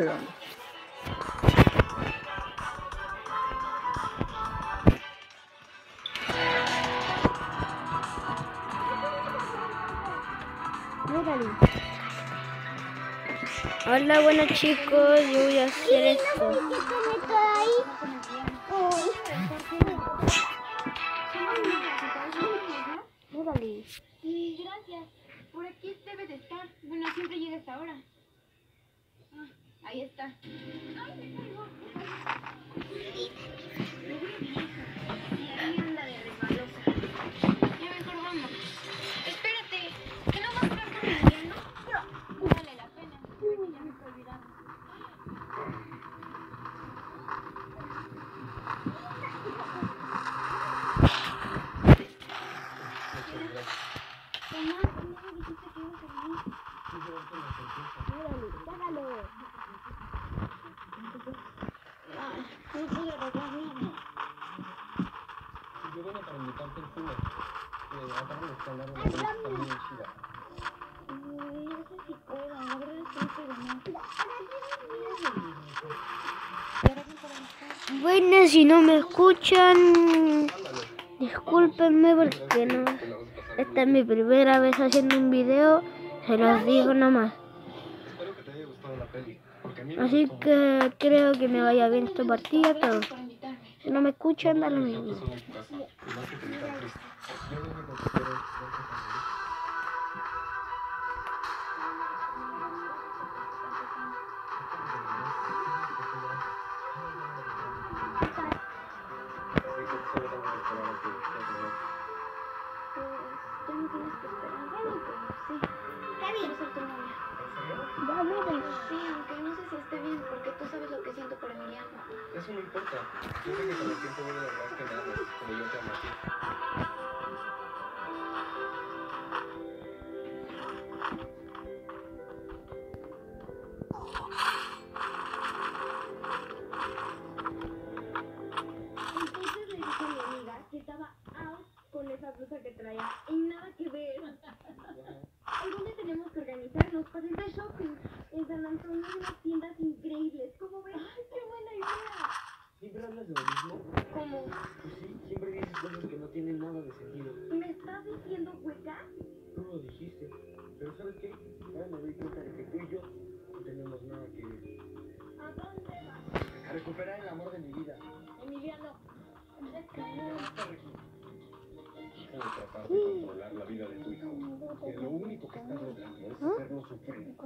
Hola. Hola, bueno chicos, yo voy a hacer esto. Mírale. Sí, gracias. Por aquí debe de estar. Bueno, siempre llega hasta ahora. Ah, ahí está. ¡Ay, me caigo! Y ahí anda de resbalosa. Ya mejor vamos. Espérate, ¿que no vas a hablar con Emiliano? No vale la pena, porque ya me estoy olvidando. Mamá, ¿no me dijiste que ibas a venir? Sácalo. No pude arreglar nada. Yo vengo para invitarte al cine. Acabo de escalar una película muy chida. No sé si puedo, la verdad es que no puedo más. Bueno, si no me escuchan, discúlpenme porque no. Esta es mi primera vez haciendo un video, se los digo nomás. Espero que te haya gustado la peli. Así que creo que me vaya bien esta partida, todo. Si no me escuchan, da lo mismo. Ya no tienes que esperar, sí. Quiero ser tu novia. Ya, miren. Sí, aunque no sé si esté bien, porque tú sabes lo que siento por Emiliano. Eso no importa. Yo sé que con el tiempo voy a lograr que me ames como yo te amo a ti. Entonces le dije a mi amiga que estaba out con esa blusa que traía y nada que ver. ¿Dónde tenemos que organizarnos para ir de shopping? En San Antonio hay unas tiendas increíbles. ¿Cómo ves? ¡Ay, qué buena idea! ¿Siempre hablas de lo mismo? ¿Cómo? Pues sí, siempre dices cosas que no tienen nada de sentido. ¿Me estás diciendo hueca? Tú lo dijiste. Pero ¿sabes qué? Ahora me doy cuenta de que tú y yo no tenemos nada que ver. ¿A dónde vas? A recuperar el amor de mi vida. Emiliano. Déjame tratar de controlar la vida de tu hijo. Que lo único que estás logrando es hacerlo sufrir.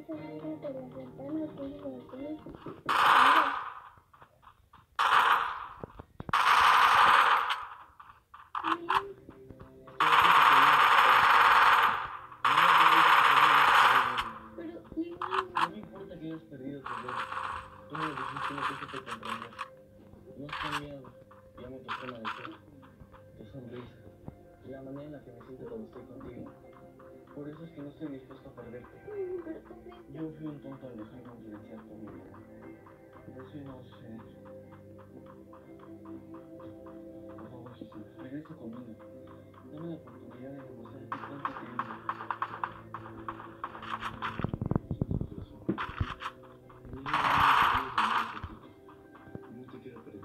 No me importa que hayas perdido tu voz. Tú me dijiste lo que te comprender. No es con miedo. Llamo tu forma de ser. Tu sonrisa. Y la manera en la que me siento cuando estoy contigo. Por eso es que no estoy dispuesto a perderte. Yo fui un tonto al dejarme influenciar por mi vida. Eso no va a suceder. Por favor, Jesús, regresa conmigo. Dame la oportunidad de demostrarte cuánto te amo. No te quiero perder.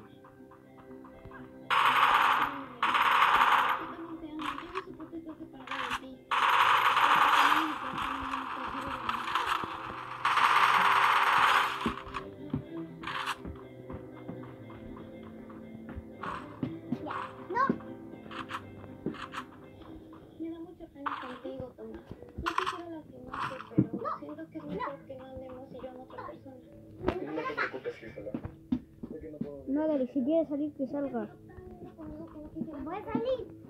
Me da mucha pena contigo, Tomás. No quisiera lastimarte, pero siento que es mejor que no andemos y yo amo a otra persona. No te preocupes, Gisela. Sé que no puedo... No, dale, si quieres salir, que salga. Voy a salir.